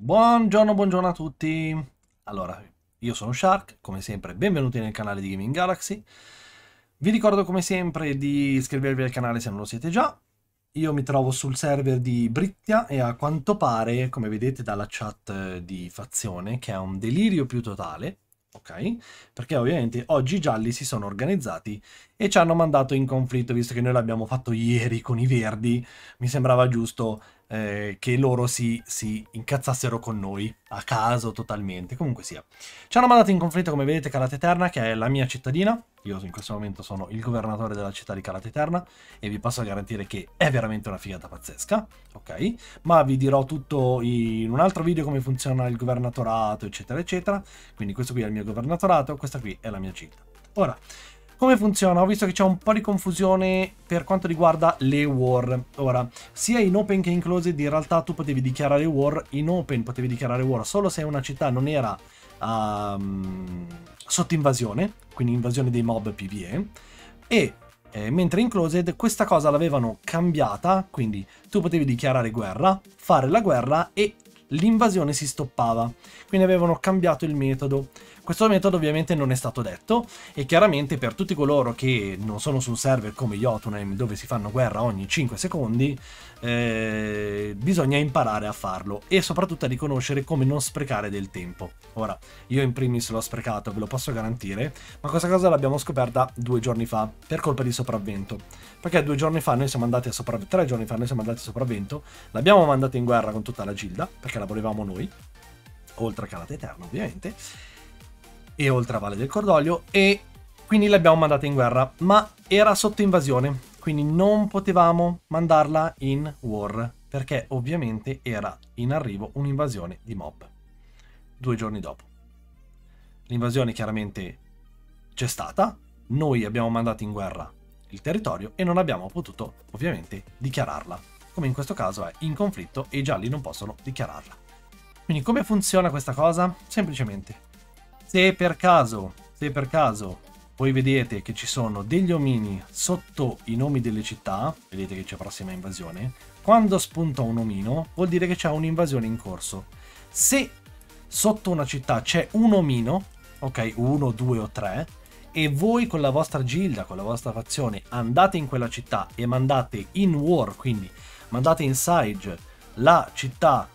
Buongiorno, buongiorno a tutti. Allora, io sono Shark, come sempre benvenuti nel canale di Gaming Galaxy. Vi ricordo come sempre di iscrivervi al canale se non lo siete già. Io mi trovo sul server di Brittia e a quanto pare, come vedete dalla chat di fazione, che è un delirio più totale, ok? Perché ovviamente oggi i gialli si sono organizzati e ci hanno mandato in conflitto, visto che noi l'abbiamo fatto ieri con i verdi, mi sembrava giusto che loro si incazzassero con noi, a caso totalmente, comunque sia. Ci hanno mandato in conflitto, come vedete, Calateterna, che è la mia cittadina. Io in questo momento sono il governatore della città di Calateterna e vi posso garantire che è veramente una figata pazzesca, ok? Ma vi dirò tutto in un altro video come funziona il governatorato, eccetera, eccetera. Quindi questo qui è il mio governatorato, questa qui è la mia città. Ora, come funziona? Ho visto che c'è un po' di confusione per quanto riguarda le war. Ora, sia in open che in closed in realtà tu potevi dichiarare war. In open potevi dichiarare war solo se una città non era sotto invasione, quindi invasione dei mob PvE, e mentre in closed questa cosa l'avevano cambiata, quindi tu potevi dichiarare guerra, fare la guerra e l'invasione si stoppava, quindi avevano cambiato il metodo. Questo metodo ovviamente non è stato detto e chiaramente per tutti coloro che non sono su un server come Jotunheim dove si fanno guerra ogni 5 secondi bisogna imparare a farlo e soprattutto a riconoscere come non sprecare del tempo. Ora, io in primis l'ho sprecato, ve lo posso garantire, ma questa cosa l'abbiamo scoperta 2 giorni fa per colpa di Sopravvento, perché 2 giorni fa noi siamo andati a Sopravvento, 3 giorni fa noi siamo andati a Sopravvento, l'abbiamo mandato in guerra con tutta la gilda perché la volevamo noi, oltre a Calateterna ovviamente, e oltre a Valle del Cordoglio, e quindi l'abbiamo mandata in guerra, ma era sotto invasione, quindi non potevamo mandarla in war, perché ovviamente era in arrivo un'invasione di mob. 2 giorni dopo. L'invasione chiaramente c'è stata, noi abbiamo mandato in guerra il territorio e non abbiamo potuto ovviamente dichiararla, come in questo caso è in conflitto e i gialli non possono dichiararla. Quindi come funziona questa cosa? Semplicemente, se per caso voi vedete che ci sono degli omini sotto i nomi delle città, vedete che c'è prossima invasione, quando spunta un omino vuol dire che c'è un'invasione in corso. Se sotto una città c'è un omino, ok, 1, 2 o 3, e voi con la vostra gilda, con la vostra fazione andate in quella città e mandate in war, quindi mandate in siege la città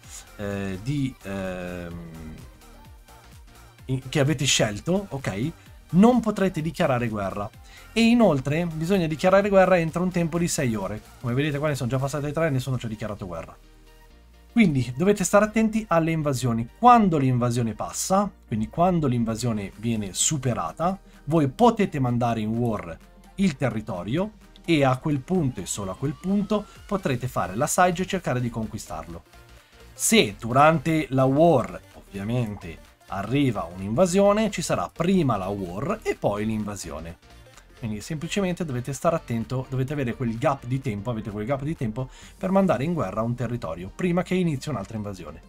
che avete scelto, ok, non potrete dichiarare guerra. E inoltre bisogna dichiarare guerra entro un tempo di 6 ore. Come vedete qua ne sono già passate 3 e nessuno ci ha dichiarato guerra. Quindi dovete stare attenti alle invasioni. Quando l'invasione passa, quindi quando l'invasione viene superata, voi potete mandare in war il territorio e a quel punto e solo a quel punto potrete fare la siege e cercare di conquistarlo. Se durante la war, ovviamente, arriva un'invasione, ci sarà prima la war e poi l'invasione. Quindi semplicemente dovete stare attento, dovete avere quel gap di tempo, avete quel gap di tempo per mandare in guerra un territorio prima che inizi un'altra invasione.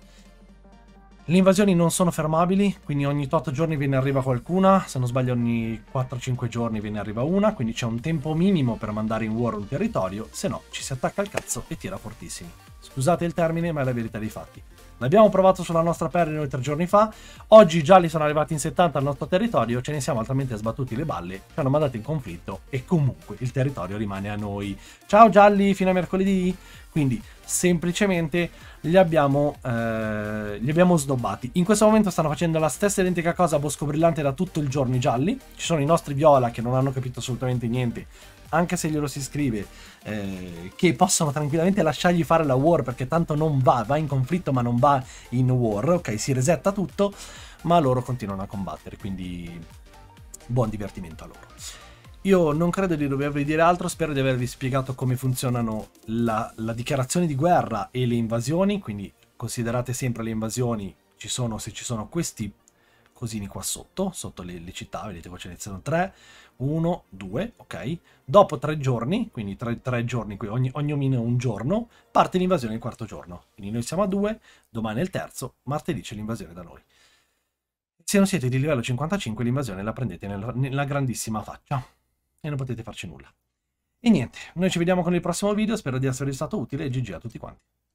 Le invasioni non sono fermabili, quindi ogni 8 giorni ve ne arriva qualcuna, se non sbaglio ogni 4-5 giorni ve ne arriva una, quindi c'è un tempo minimo per mandare in war un territorio, se no ci si attacca al cazzo e tira fortissimi. Scusate il termine, ma è la verità dei fatti. L'abbiamo provato sulla nostra pelle noi 3 giorni fa, oggi i gialli sono arrivati in 70 al nostro territorio, ce ne siamo altamente sbattuti le balle, ci hanno mandato in conflitto e comunque il territorio rimane a noi. Ciao gialli, fino a mercoledì! Quindi semplicemente li abbiamo snobbati. In questo momento stanno facendo la stessa identica cosa a Bosco Brillante da tutto il giorno i gialli, ci sono i nostri viola che non hanno capito assolutamente niente, anche se glielo si scrive, che possono tranquillamente lasciargli fare la war perché tanto non va in conflitto ma non va in war, ok, si resetta tutto, ma loro continuano a combattere, quindi buon divertimento a loro. Io non credo di dovervi dire altro, spero di avervi spiegato come funzionano la dichiarazione di guerra e le invasioni, quindi considerate sempre le invasioni, se ci sono questi cosini qua sotto le città, vedete qua ce ne sono 3, 1, 2, ok? Dopo 3 giorni, quindi 3 giorni, ogni omino un giorno, parte l'invasione il 4º giorno. Quindi noi siamo a 2, domani è il terzo, martedì c'è l'invasione da noi. Se non siete di livello 55 l'invasione la prendete nella grandissima faccia e non potete farci nulla. E niente, noi ci vediamo con il prossimo video, spero di esservi stato utile e GG a tutti quanti.